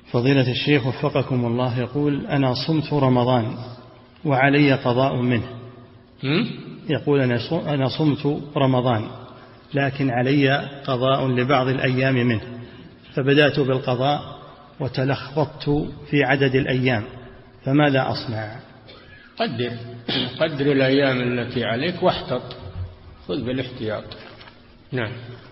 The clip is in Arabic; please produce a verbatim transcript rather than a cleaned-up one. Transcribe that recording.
فضيلة الشيخ وفقكم الله، يقول: أنا صمت رمضان وعلي قضاء منه. يقول: أنا صمت رمضان لكن علي قضاء لبعض الأيام منه، فبدأت بالقضاء وتلخبطت في عدد الأيام، فماذا أصنع؟ قدر قدر الأيام التي عليك واحتط، خذ بالاحتياط. نعم.